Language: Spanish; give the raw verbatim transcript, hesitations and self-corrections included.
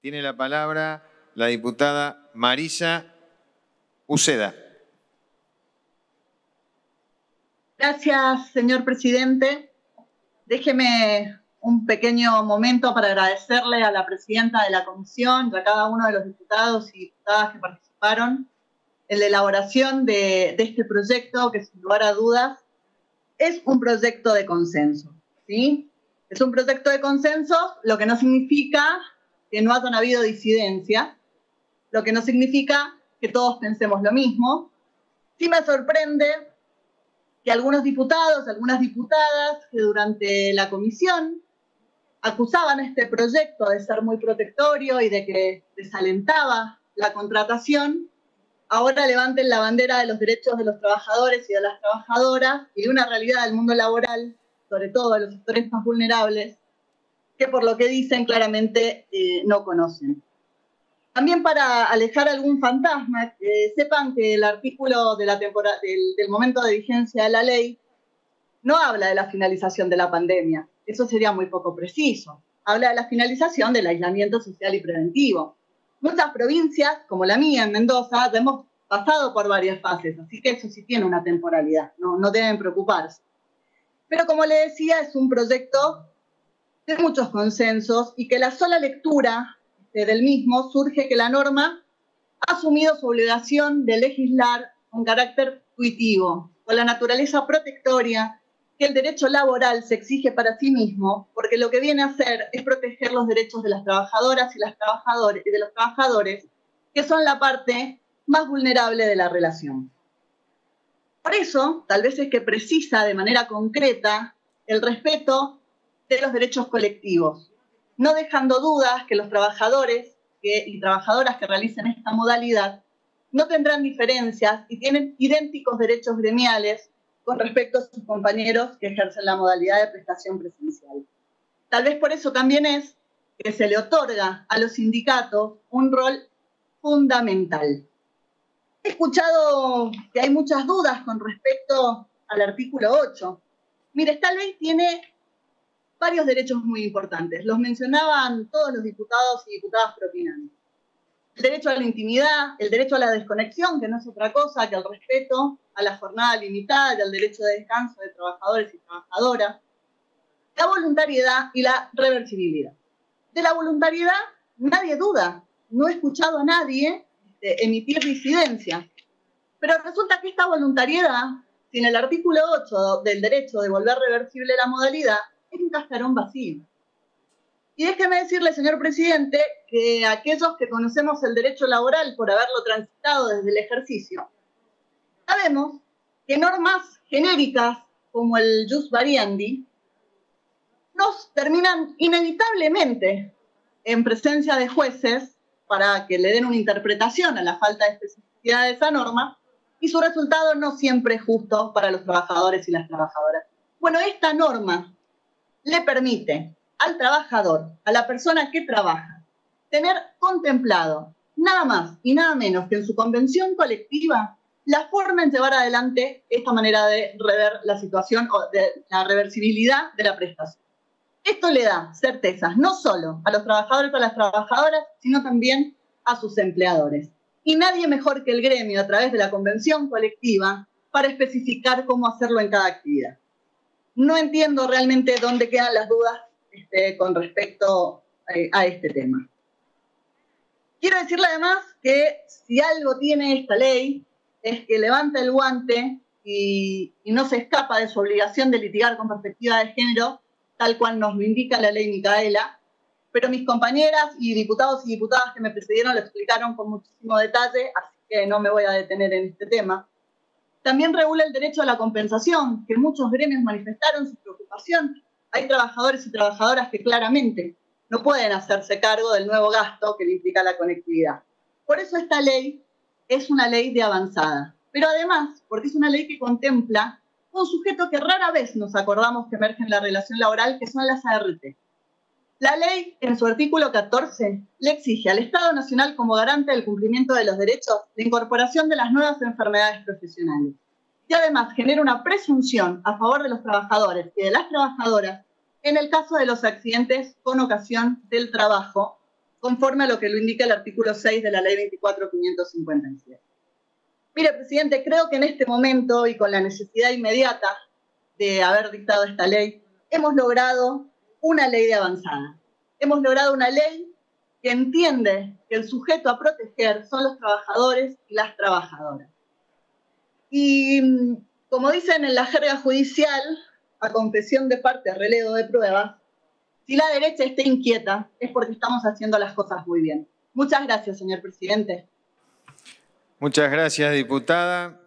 Tiene la palabra la diputada Marisa Uceda. Gracias, señor presidente. Déjeme un pequeño momento para agradecerle a la presidenta de la comisión y a cada uno de los diputados y diputadas que participaron en la elaboración de, de este proyecto, que sin lugar a dudas es un proyecto de consenso, ¿sí? Es un proyecto de consenso, lo que no significa que no hayan habido disidencias, lo que no significa que todos pensemos lo mismo. Sí me sorprende que algunos diputados, algunas diputadas que durante la comisión acusaban a este proyecto de ser muy protectorio y de que desalentaba la contratación, ahora levanten la bandera de los derechos de los trabajadores y de las trabajadoras y de una realidad del mundo laboral, sobre todo de los sectores más vulnerables, que por lo que dicen claramente eh, no conocen. También para alejar algún fantasma, eh, sepan que el artículo de la temporada, del, del momento de vigencia de la ley no habla de la finalización de la pandemia. Eso sería muy poco preciso. Habla de la finalización del aislamiento social y preventivo. Muchas provincias, como la mía en Mendoza, hemos pasado por varias fases, así que eso sí tiene una temporalidad, no, no deben preocuparse. Pero como le decía, es un proyecto de muchos consensos y que la sola lectura del mismo surge que la norma ha asumido su obligación de legislar con carácter intuitivo, con la naturaleza protectoria que el derecho laboral se exige para sí mismo, porque lo que viene a hacer es proteger los derechos de las trabajadoras y, las trabajadores, y de los trabajadores, que son la parte más vulnerable de la relación. Por eso, tal vez es que precisa de manera concreta el respeto de los derechos colectivos, no dejando dudas que los trabajadores que, y trabajadoras que realicen esta modalidad no tendrán diferencias y tienen idénticos derechos gremiales con respecto a sus compañeros que ejercen la modalidad de prestación presencial. Tal vez por eso también es que se le otorga a los sindicatos un rol fundamental. He escuchado que hay muchas dudas con respecto al artículo ocho. Mire, esta ley tiene varios derechos muy importantes. Los mencionaban todos los diputados y diputadas propinantes. El derecho a la intimidad, el derecho a la desconexión, que no es otra cosa que el respeto a la jornada limitada y al derecho de descanso de trabajadores y trabajadoras, la voluntariedad y la reversibilidad. De la voluntariedad nadie duda. No he escuchado a nadie emitir disidencia. Pero resulta que esta voluntariedad, sin el artículo ocho del derecho de volver reversible la modalidad, es un cascarón vacío. Y déjeme decirle, señor presidente, que aquellos que conocemos el derecho laboral por haberlo transitado desde el ejercicio, sabemos que normas genéricas como el jus variandi nos terminan inevitablemente en presencia de jueces para que le den una interpretación a la falta de especificidad de esa norma, y su resultado no siempre es justo para los trabajadores y las trabajadoras. Bueno, esta norma le permite al trabajador, a la persona que trabaja, tener contemplado nada más y nada menos que en su convención colectiva la forma en llevar adelante esta manera de rever la situación o de la reversibilidad de la prestación. Esto le da certezas no solo a los trabajadores o a las trabajadoras, sino también a sus empleadores. Y nadie mejor que el gremio a través de la convención colectiva para especificar cómo hacerlo en cada actividad. No entiendo realmente dónde quedan las dudas este, con respecto eh, a este tema. Quiero decirle además que si algo tiene esta ley es que levanta el guante y, y no se escapa de su obligación de litigar con perspectiva de género, tal cual nos lo indica la ley Micaela, pero mis compañeras y diputados y diputadas que me precedieron lo explicaron con muchísimo detalle, así que no me voy a detener en este tema. También regula el derecho a la compensación, que muchos gremios manifestaron su preocupación. Hay trabajadores y trabajadoras que claramente no pueden hacerse cargo del nuevo gasto que le implica la conectividad. Por eso esta ley es una ley de avanzada, pero además porque es una ley que contempla un sujeto que rara vez nos acordamos que emerge en la relación laboral, que son las A R T. La ley, en su artículo catorce, le exige al Estado Nacional como garante del cumplimiento de los derechos la incorporación de las nuevas enfermedades profesionales. Y además genera una presunción a favor de los trabajadores y de las trabajadoras en el caso de los accidentes con ocasión del trabajo, conforme a lo que lo indica el artículo seis de la ley veinticuatro mil quinientos cincuenta y siete. Mire, presidente, creo que en este momento y con la necesidad inmediata de haber dictado esta ley, hemos logrado una ley de avanzada. Hemos logrado una ley que entiende que el sujeto a proteger son los trabajadores y las trabajadoras. Y como dicen en la jerga judicial, a confesión de parte, relevo de pruebas, si la derecha está inquieta es porque estamos haciendo las cosas muy bien. Muchas gracias, señor presidente. Muchas gracias, diputada.